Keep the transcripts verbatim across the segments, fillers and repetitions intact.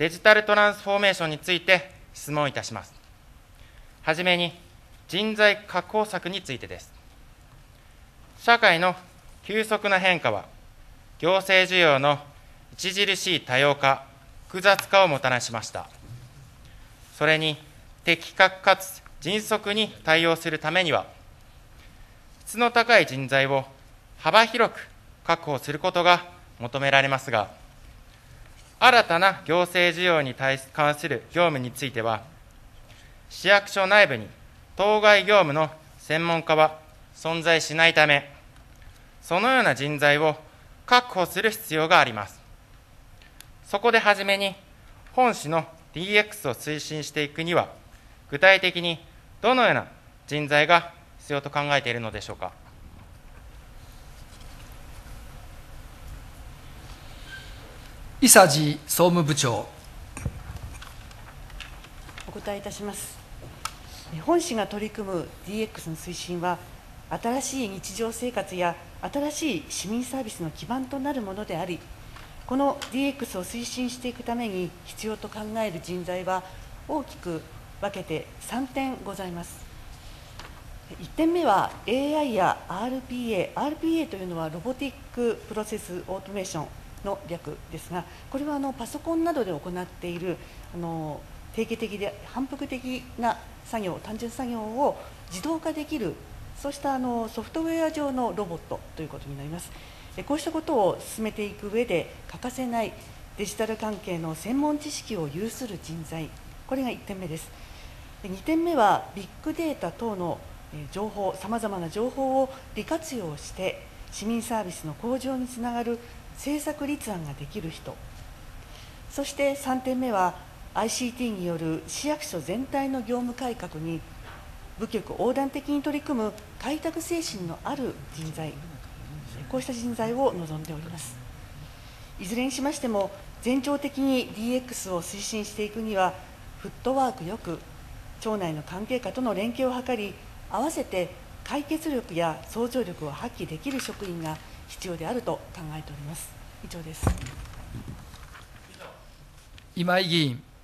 デジタルトランスフォーメーションについて質問いたします。はじめに、人材確保策についてです。社会の急速な変化は、行政需要の著しい多様化、複雑化をもたらしました。それに、的確かつ迅速に対応するためには、質の高い人材を幅広く確保することが求められますが、新たな行政需要に関する業務については、市役所内部に当該業務の専門家は存在しないため、そのような人材を確保する必要があります。そこではじめに、本市の ディーエックス を推進していくには、具体的にどのような人材が必要と考えているのでしょうか。 伊佐治総務部長。 お答えいたします。本市が取り組む ディーエックス の推進は、新しい日常生活や新しい市民サービスの基盤となるものであり、この ディーエックス を推進していくために必要と考える人材は大きく分けてさんてんございます。いってんめは エーアイ や アールピーエー、アールピーエー というのはロボティックプロセスオートメーションの略ですが、これはあのパソコンなどで行っているあの定型的で反復的な作業、単純作業を自動化できる、そうしたあのソフトウェア上のロボットということになります。こうしたことを進めていく上で欠かせないデジタル関係の専門知識を有する人材、これがいってんめです。にてんめはビッグデータ等の情報、さまざまな情報を利活用して市民サービスの向上につながる政策立案ができる人、そしてさんてんめは アイシーティー による市役所全体の業務改革に部局横断的に取り組む開拓精神のある人材、こうした人材を望んでおります。いずれにしましても、全庁的に ディーエックス を推進していくには、フットワークよく、庁内の関係者との連携を図り、合わせて解決力や創造力を発揮できる職員が必要であると考えております。以上です。 今井議員。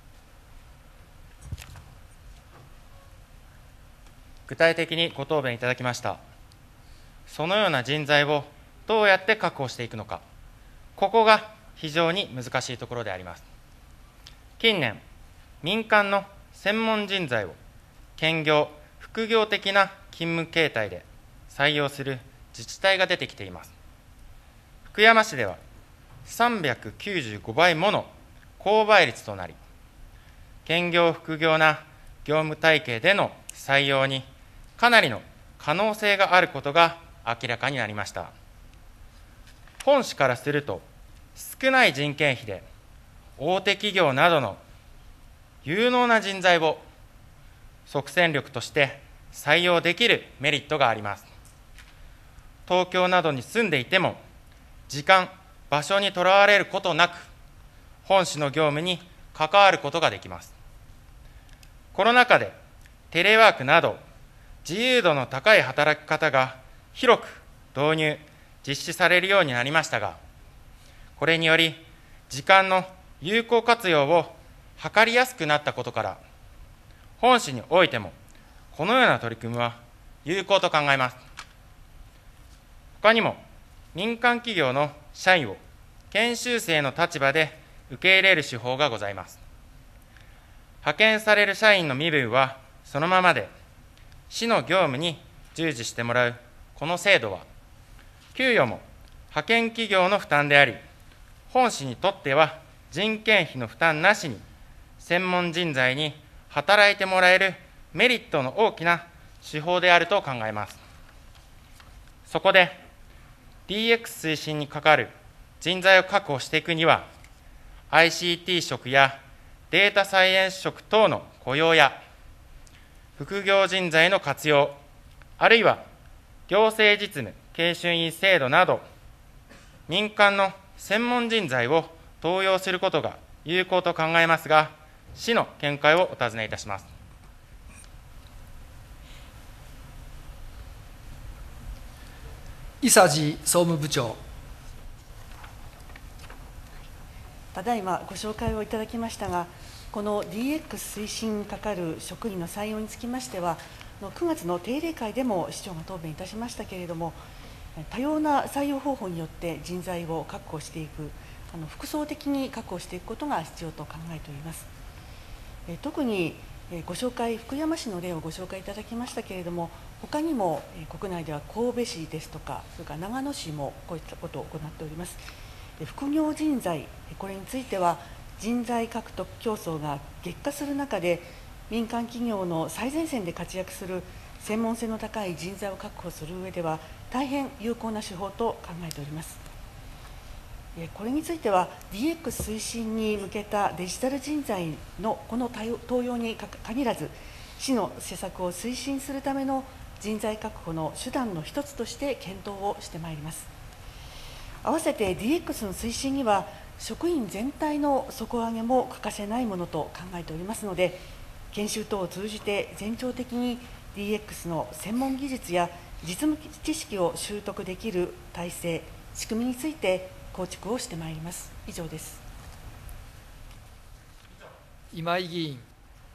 具体的にご答弁いただきました。そのような人材をどうやって確保していくのか、ここが非常に難しいところであります。近年、民間の専門人材を兼業、副業的な勤務形態で採用する自治体が出てきています。福山市ではさんびゃくきゅうじゅうごばいもの高倍率となり、兼業、副業な業務体系での採用にかなりの可能性があることが明らかになりました。本市からすると、少ない人件費で大手企業などの有能な人材を即戦力として採用できるメリットがあります。東京などに住んでいても、時間、場所にとらわれることなく、本市の業務に関わることができます。コロナ禍でテレワークなど、自由度の高い働き方が広く導入、実施されるようになりましたが、これにより、時間の有効活用を図りやすくなったことから、本市においても、このような取り組みは有効と考えます。他にも、民間企業の社員を研修生の立場で受け入れる手法がございます。派遣される社員の身分はそのままで、市の業務に従事してもらうこの制度は、給与も派遣企業の負担であり、本市にとっては人件費の負担なしに、専門人材に働いてもらえるメリットの大きな手法であると考えます。そこで、ディーエックス 推進にかかる人材を確保していくには、アイシーティー 職やデータサイエンス職等の雇用や、副業人材の活用、あるいは行政実務研修員制度など、民間の専門人材を登用することが有効と考えますが、市の見解をお尋ねいたします。 伊佐治総務部長。 ただいまご紹介をいただきましたが、この ディーエックス 推進にかかる職員の採用につきましては、くがつの定例会でも市長が答弁いたしましたけれども、多様な採用方法によって人材を確保していく、あの複層的に確保していくことが必要と考えております。え特にえご紹介、福山市の例をご紹介いただきましたけれども、他にもえ国内では神戸市ですとか、それから長野市もこういったことを行っております。え副業人材、これについては、人材獲得競争が激化する中で、民間企業の最前線で活躍する専門性の高い人材を確保する上では、大変有効な手法と考えております。これについては ディーエックス 推進に向けたデジタル人材のこの登用に限らず、市の施策を推進するための人材確保の手段の一つとして検討をしてまいります。合わせて ディーエックス の推進には、職員全体の底上げも欠かせないものと考えておりますので、研修等を通じて全庁的に ディーエックス の専門技術や実務知識を習得できる体制、仕組みについて構築をしてまいります。以上です。 今井議員。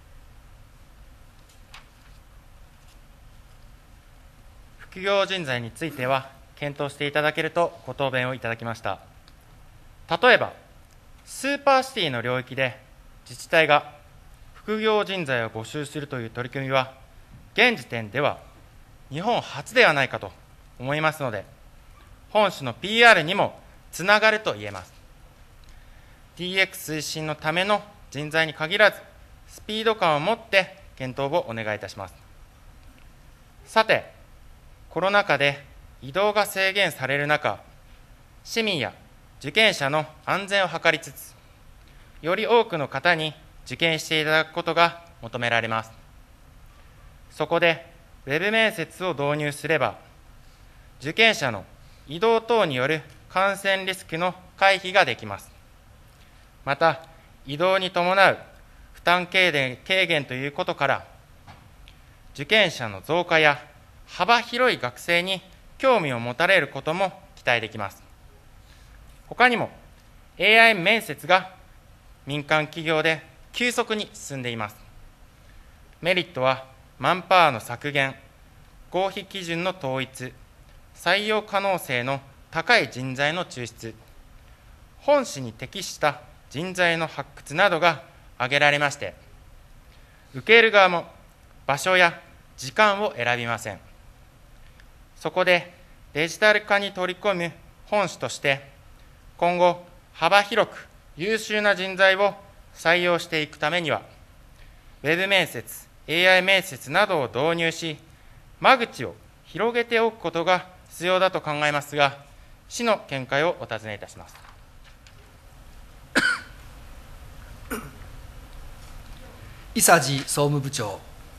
副業人材については、検討していただけるとご答弁をいただきました。例えば、スーパーシティの領域で自治体が副業人材を募集するという取り組みは、現時点では日本初ではないかと思いますので、本市の ピーアール にもつながると言えます。ディーエックス 推進のための人材に限らず、スピード感を持って検討をお願いいたします。さて、コロナ禍で移動が制限される中、市民や受験者の安全を図りつつ、より多くの方に受験していただくことが求められます。そこで、ウェブ面接を導入すれば、受験者の移動等による感染リスクの回避ができます。また、移動に伴う負担軽減、軽減ということから、受験者の増加や幅広い学生に興味を持たれることも期待できます。ほかにも、エーアイ 面接が民間企業で急速に進んでいます。メリットは、マンパワーの削減、合否基準の統一、採用可能性の高い人材の抽出、本市に適した人材の発掘などが挙げられまして、受ける側も場所や時間を選びません。そこでデジタル化に取り込む本市として、今後幅広く優秀な人材を採用していくためには、ウェブ面接、エーアイ 面接などを導入し、間口を広げておくことが必要だと考えますが、市の見解をお尋ねいたします。 伊佐治総務部長。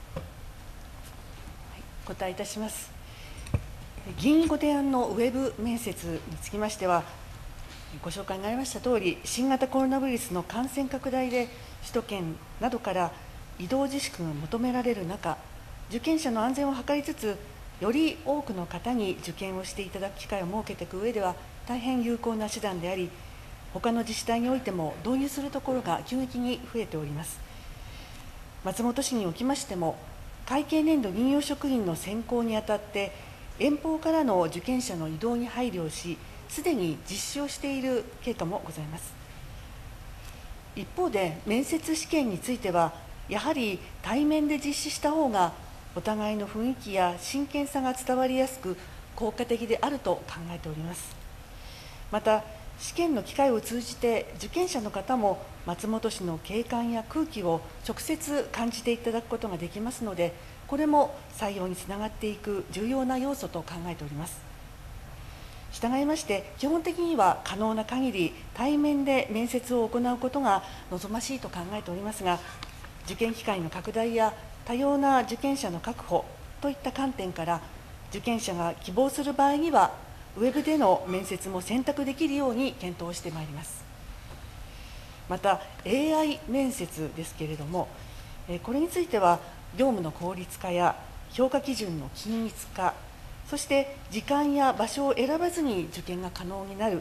お答えいたします。議員ご提案のウェブ面接につきましては、ご紹介がありましたとおり、新型コロナウイルスの感染拡大で首都圏などから移動自粛が求められる中、受験者の安全を図りつつ、より多くの方に受験をしていただく機会を設けていく上では、大変有効な手段であり、他の自治体においても導入するところが急激に増えております。松本市におきましても、会計年度任用職員の選考にあたって、遠方からの受験者の移動に配慮し、すでに実施をしている経過もございます。一方で、面接試験については、やはり対面で実施した方が、お互いの雰囲気や真剣さが伝わりやすく、効果的であると考えております。また、試験の機会を通じて、受験者の方も松本市の景観や空気を直接感じていただくことができますので、これも採用につながっていく重要な要素と考えております。したがいまして、基本的には可能な限り対面で面接を行うことが望ましいと考えておりますが、受験機会の拡大や多様な受験者の確保といった観点から、受験者が希望する場合には、ウェブでの面接も選択できるように検討してまいります。また、エーアイ 面接ですけれども、これについては、業務の効率化や評価基準の均一化、そして時間や場所を選ばずに受験が可能になる、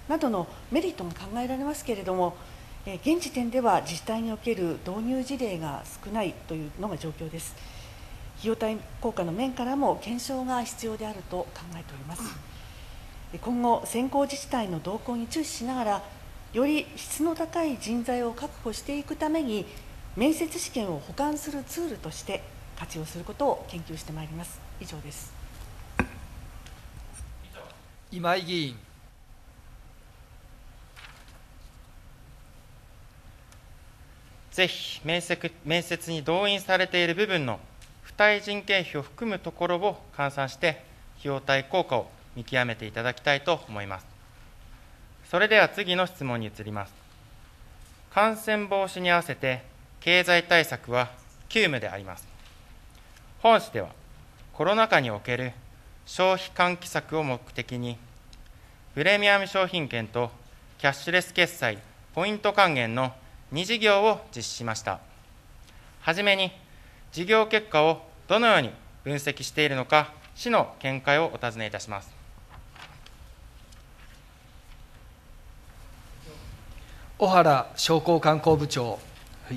などのメリットも考えられますけれども、現時点では自治体における導入事例が少ないというのが状況です。費用対効果の面からも検証が必要であると考えております。今後、先行自治体の動向に注視しながら、より質の高い人材を確保していくために、面接試験を補完するツールとして活用することを研究してまいります。以上です。 今井議員。 ぜひ面接、面接に動員されている部分の付帯人件費を含むところを換算して、費用対効果を見極めていただきたいと思います。それでは次の質問に移ります。感染防止に合わせて経済対策は急務であります。本市では、コロナ禍における消費喚起策を目的に、プレミアム商品券とキャッシュレス決済、ポイント還元のに事業を実施しました。はじめに、事業結果をどのように分析しているのか、市の見解をお尋ねいたします。 小原商工観光部長。 はい、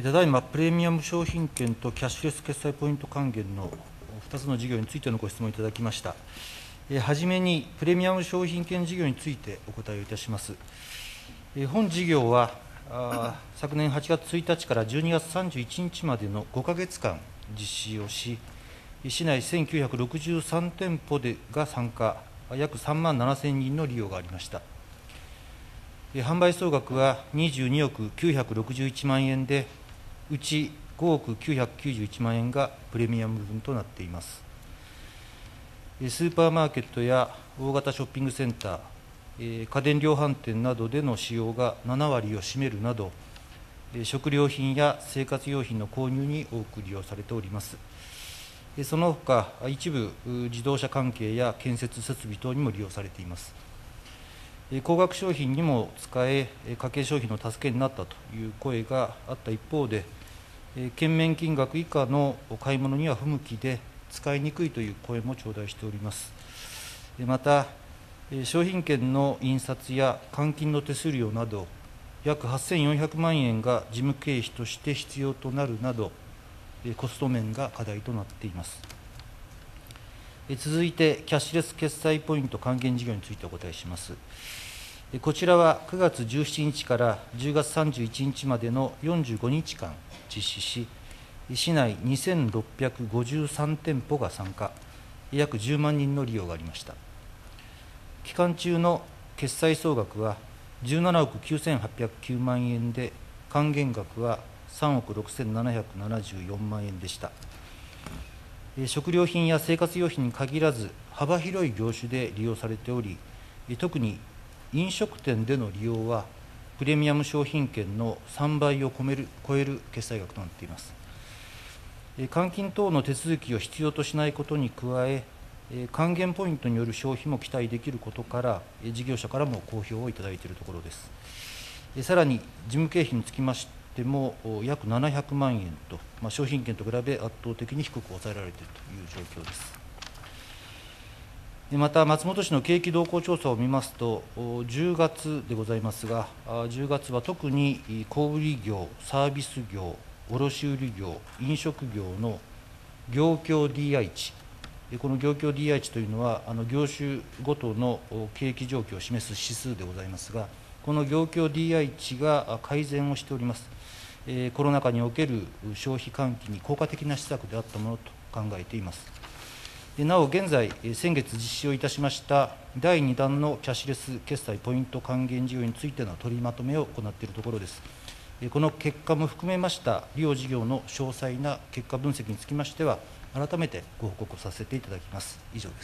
ただいま、プレミアム商品券とキャッシュレス決済ポイント還元のふたつの事業についてのご質問いただきました。はじめに、プレミアム商品券事業についてお答えをいたします。本事業は、昨年はちがつついたちからじゅうにがつさんじゅういちにちまでのごかげつかん実施をし、市内せんきゅうひゃくろくじゅうさんてんぽでが参加、約さんまんななせんにんの利用がありました。販売総額はにじゅうにおくきゅうひゃくろくじゅういちまんえんで、うちごおくきゅうひゃくきゅうじゅういちまんえんがプレミアム分となっています。スーパーマーケットや大型ショッピングセンター、家電量販店などでの使用がななわりを占めるなど、食料品や生活用品の購入に多く利用されております。そのほか、一部自動車関係や建設設備等にも利用されています。高額商品にも使え、家計消費の助けになったという声があった一方で、券面金額以下の買い物には不向きで、使いにくいという声も頂戴しております。また、商品券の印刷や換金の手数料など、約はっせんよんひゃくまんえんが事務経費として必要となるなど、コスト面が課題となっています。続いて、キャッシュレス決済ポイント還元事業についてお答えします。こちらはくがつじゅうしちにちからじゅうがつさんじゅういちにちまでのよんじゅうごにちかん実施し、市内にせんろっぴゃくごじゅうさんてんぽが参加、約じゅうまんにんの利用がありました。期間中の決済総額はじゅうななおくきゅうせんはっぴゃくきゅうまんえんで、還元額はさんおくろくせんななひゃくななじゅうよんまんえんでした。食料品や生活用品に限らず、幅広い業種で利用されており、特に飲食店での利用は、プレミアム商品券のさんばいを超える、超える決済額となっています。換金等の手続きを必要としないことに加え、還元ポイントによる消費も期待できることから、事業者からも好評をいただいているところです。さらに、事務経費につきましても、約ななひゃくまんえんと、まあ、商品券と比べ圧倒的に低く抑えられているという状況です。また、松本市の景気動向調査を見ますと、じゅうがつでございますが、じゅうがつは特に小売業、サービス業、卸売業、飲食業の業況 ディーアイ 値、この業況 ディーアイ 値というのは、あの業種ごとの景気状況を示す指数でございますが、この業況 ディーアイ 値が改善をしております。コロナ禍における消費喚起に効果的な施策であったものと考えています。なお、現在、先月実施をいたしましただいにだんのキャッシュレス決済ポイント還元事業についての取りまとめを行っているところです。この結果も含めました利用事業の詳細な結果分析につきましては、改めてご報告させていただきます。以上です。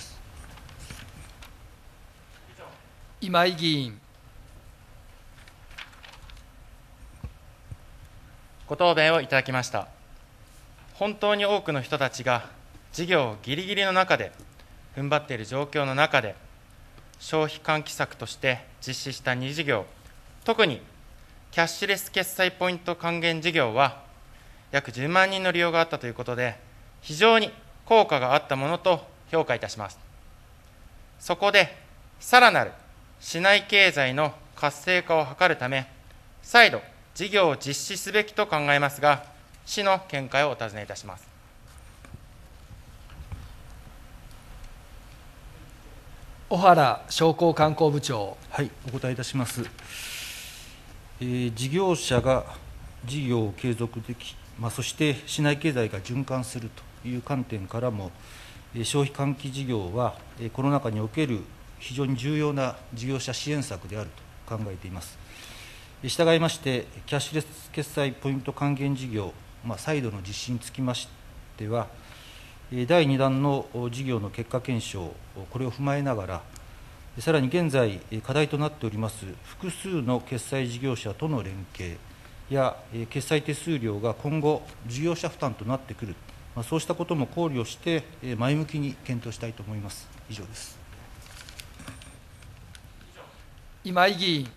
今井議員。 ご答弁をいただきました。本当に多くの人たちが事業をギリギリの中で踏ん張っている状況の中で、消費喚起策として実施したに事業、特にキャッシュレス決済ポイント還元事業は約じゅうまんにんの利用があったということで、非常に効果があったものと評価いたします。そこで、さらなる市内経済の活性化を図るため、再度、事業を実施すべきと考えますが、市の見解をお尋ねいたします。 小原商工観光部長。 はい、お答えいたします。えー、事業者が事業を継続でき、まあ、そして市内経済が循環するという観点からも、えー、消費喚起事業は、えー、コロナ禍における非常に重要な事業者支援策であると考えています。したがいまして、キャッシュレス決済ポイント還元事業、まあ、再度の実施につきましては、だいにだんの事業の結果検証、これを踏まえながら、さらに現在、課題となっております複数の決済事業者との連携や、決済手数料が今後、事業者負担となってくる、まあ、そうしたことも考慮して、前向きに検討したいと思います。以上です。 今井議員。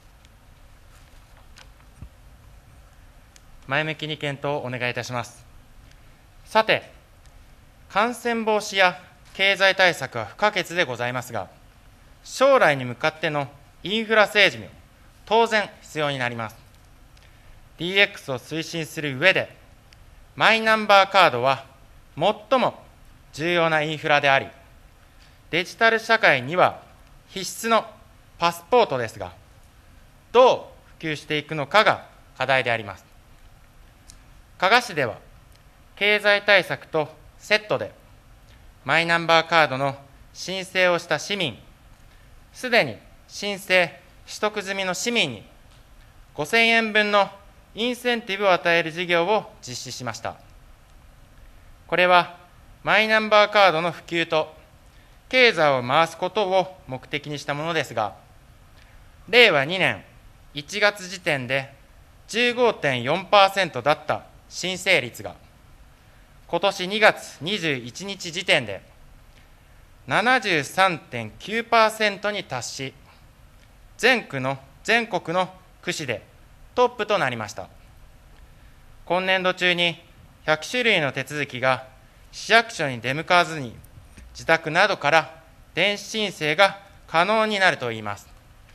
前向きに検討をお願いいたします。さて、感染防止や経済対策は不可欠でございますが、将来に向かってのインフラ整備も当然必要になります。ディーエックス を推進する上で、マイナンバーカードは最も重要なインフラであり、デジタル社会には必須のパスポートですが、どう普及していくのかが課題であります。加賀市では、経済対策とセットで、マイナンバーカードの申請をした市民、すでに申請、取得済みの市民に、ごせんえんぶんのインセンティブを与える事業を実施しました。これは、マイナンバーカードの普及と、経済を回すことを目的にしたものですが、れいわにねんいちがつ時点で じゅうごてんよんパーセント だった申請率が、今年にがつにじゅういちにち時点で ななじゅうさんてんきゅうパーセント に達し、全区の全国の区市でトップとなりました。今年度中にひゃくしゅるいの手続きが市役所に出向かずに、自宅などから電子申請が可能になるといいます。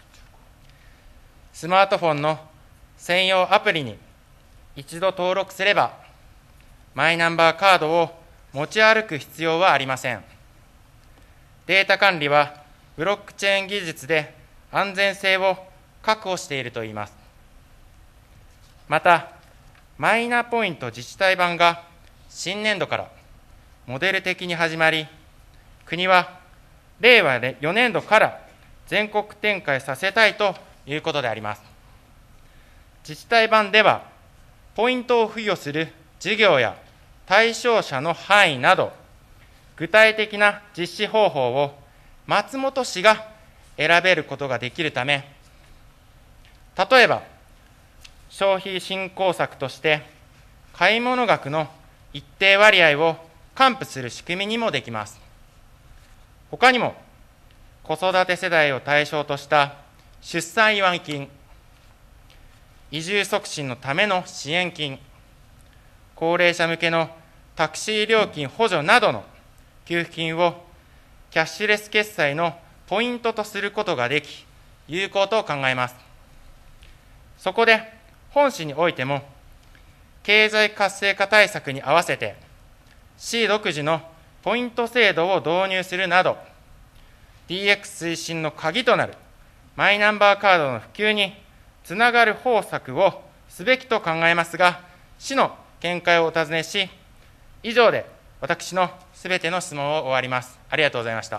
スマートフォンの専用アプリに一度登録すれば、マイナンバーカードを持ち歩く必要はありません。データ管理はブロックチェーン技術で安全性を確保しているといいます。また、マイナポイント自治体版が新年度からモデル的に始まり、国はれいわよねんどから全国展開させたいということであります。自治体版では、ポイントを付与する事業や対象者の範囲など、具体的な実施方法を松本市が選べることができるため、例えば、消費振興策として、買い物額の一定割合を還付する仕組みにもできます。ほかにも、子育て世代を対象とした出産祝い金、移住促進のための支援金、高齢者向けのタクシー料金補助などの給付金をキャッシュレス決済のポイントとすることができ、有効と考えます。そこで、本市においても、経済活性化対策に合わせて、市独自のポイント制度を導入するなど、ディーエックス 推進の鍵となるマイナンバーカードの普及につながる方策をすべきと考えますが、市の見解をお尋ねし、以上で私のすべての質問を終わります。ありがとうございました。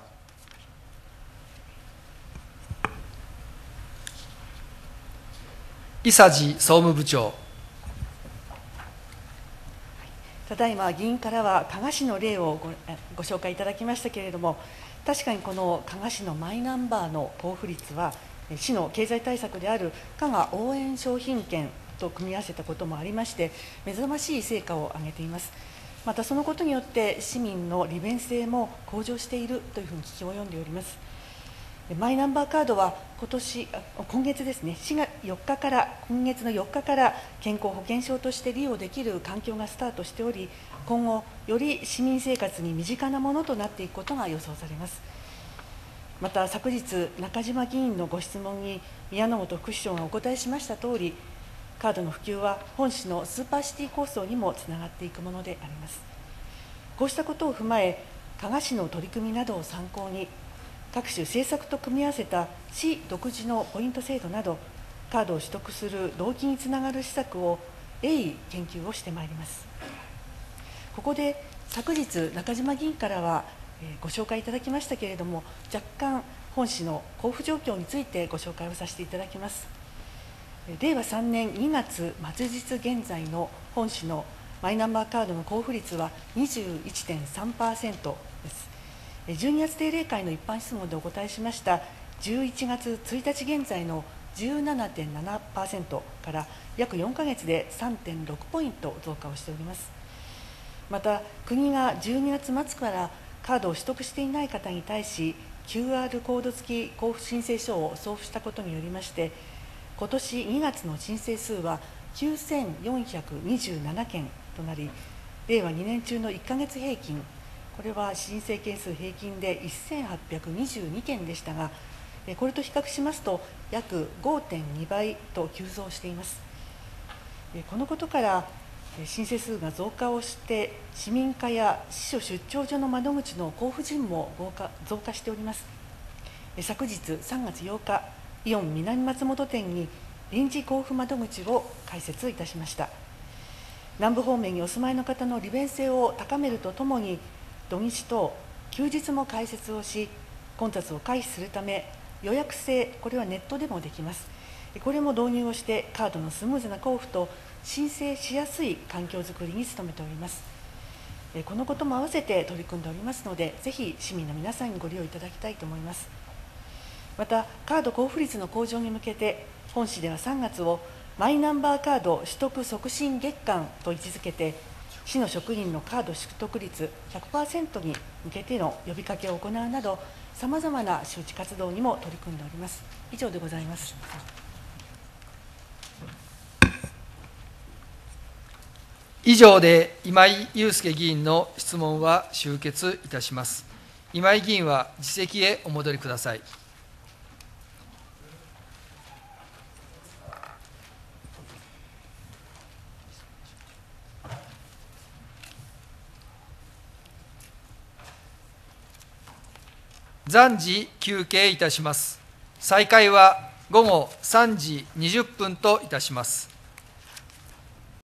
伊佐治総務部長。 ただいま議員からは加賀市の例を ご, ご紹介いただきましたけれども、確かにこの加賀市のマイナンバーの交付率は、市の経済対策である加賀応援商品券と組み合わせたこともありまして、目覚ましい成果を上げています。またそのことによって市民の利便性も向上しているというふうに聞き及んでおります。マイナンバーカードは今年今月ですね、しがつよっかから今月のよっかから健康保険証として利用できる環境がスタートしており、今後より市民生活に身近なものとなっていくことが予想されます。 また昨日、中島議員のご質問に宮野本副市長がお答えしましたとおり、カードの普及は本市のスーパーシティ構想にもつながっていくものであります。こうしたことを踏まえ、加賀市の取り組みなどを参考に、各種政策と組み合わせた市独自のポイント制度など、カードを取得する動機につながる施策を鋭意研究をしてまいります。ここで昨日、中島議員からは、えー、ご紹介いただきましたけれども、若干、本市の交付状況についてご紹介をさせていただきます。れいわさんねんにがつ末日現在の本市のマイナンバーカードの交付率は にじゅういってんさんパーセント です。じゅうにがつ定例会の一般質問でお答えしましたじゅういちがつついたち現在の じゅうななてんななパーセント から約よんかげつで さんてんろくポイント増加をしております。また、国がじゅうにがつまつからカードを取得していない方に対し、キューアール コード付き交付申請書を送付したことによりまして、今年にがつの申請数はきゅうせんよんひゃくにじゅうななけんとなり、れいわにねん中のいっかげつ平均、これは申請件数平均でせんはっぴゃくにじゅうにけんでしたが、これと比較しますと、約 ごてんにばいと急増しています。このことから、申請数が増加をして、市民課や支所出張所の窓口の交付人も増加増加しております。昨日さんがつようか、イオン南松本店に臨時交付窓口を開設いたしました。南部方面にお住まいの方の利便性を高めるとともに、土日等、休日も開設をし、混雑を回避するため、予約制、これはネットでもできます。これも導入をして、カードのスムーズな交付と申請しやすい環境づくりに努めております。このことも合わせて取り組んでおりますので、ぜひ市民の皆さんにご利用いただきたいと思います。また、カード交付率の向上に向けて、本市ではさんがつをマイナンバーカード取得促進月間と位置づけて、市の職員のカード取得率 ひゃくパーセント に向けての呼びかけを行うなど、さまざまな周知活動にも取り組んでおります。以上でございます。 以上で今井祐介議員の質問は終結いたします。今井議員は自席へお戻りください。暫時休憩いたします。再開はごごさんじにじゅっぷんといたします。